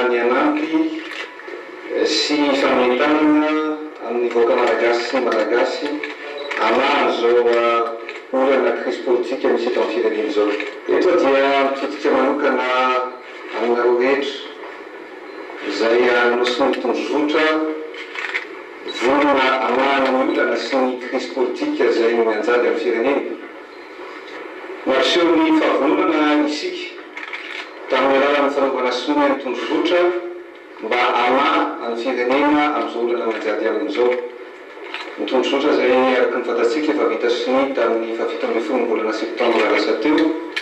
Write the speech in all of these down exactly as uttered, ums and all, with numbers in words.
ny anampy sy fametana amin'ny vahoaka malagasy sy malagasy amana zao olana crise politique misy eto amin'ny firenena zao. Eto dia mitodika manokana aminareo rehetra izay nosy ny tondrovotra vonona amana ny olana sy ny crise politique izay mianjady amin'ny firenena. Maseho ny fahavonona isika tamin'ny alalan'ny fanaovana sinoa ny tondrovotra mba amana amin'ny firenena amin'izao olana mianjady amin'izao. Ny tondrovotra izay araka ny fantatsika efa vita sinoa tamin'ny fahafito ambin'ny folo ny volana septambra lasa teo,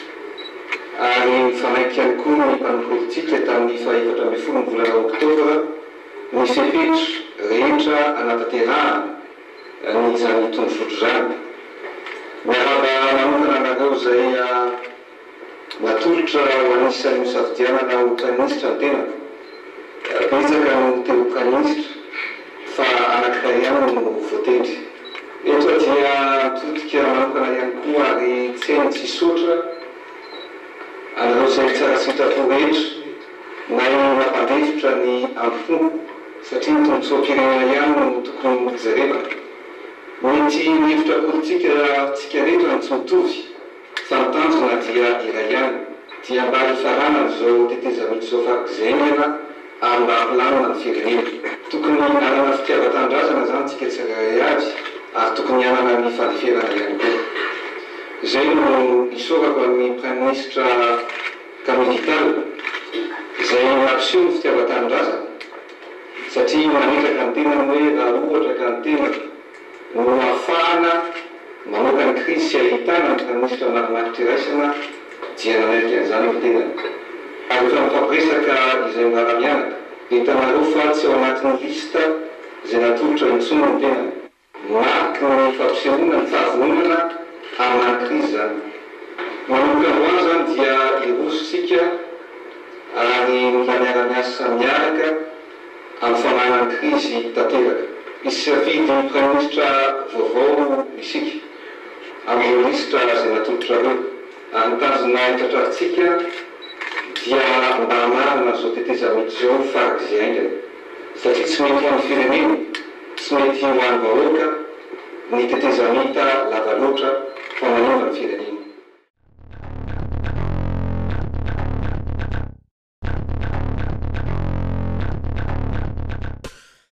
ary mifanaiky ihany koa ny mpanorona politika tamin'ny fahaefatra ambin'ny folo ny volana oktobra ny fepetra rehetra anatanterahana ny izany tondrovotra zany. Miaraba manokana anareo izay natolotra ho anisan'ny misafidianana ho kanisitra ny tena. Betsaka no teo kanisitra fa anankiray ihany no voatendry. Eto dia mitodika manokana ihany koa ary tsy hainy tsy hisotra anareo izay tsara sitrapo rehetra na iny mampandefitra ny ampofo satria ny tombotsoam-pirenena ihany no tokony hojerena. Mety ny hevitra politika tsika rehetra no tsy mitovy fa ny tanjona dia iray ihany, dia mba hifarana zao tetezamity zao farak'izengana ary mba hampilamina ny firenena. Tokony anana fitiavan-tanindrazana zany tsika tsirairay avy ary tokony anana ny fahaleferana ihany koa. Izay no isorako amin'ny prime ministre Camille Vital izay mampiseho ny fitiavan-tanindrazana satria manetraka ny tena hoe raha ohatra ka ny tena no ahafahana mamoaka ny crise sy ahitana ny prime ministre marimaritra iraisana dia nanaiky an'izany ny tenany. Ary efa mifampiresaka izay miara-mianaka dia hitanareo fa tsy ao anatin'ny lista izay natolotra intsony ny tenany. Mariky ny fampisehoana ny fahavonana amin'ny crise zany. Manomboka hoany zany dia irositsika ary mila miara-miasa miaraka amin'ny famanana ny crise tanteraka. Misy safidy ny prime ministre vaovao isika amin'ny listra izay natolotra reo. Ary ny tanjona hitratrarintsika dia mba marina zao tetezamity zao farak'izay aingana satria tsy mety ho an'ny firenena, tsy mety ho an'ny vahoaka ny tetezamita lava loatra fa manova ny firenena.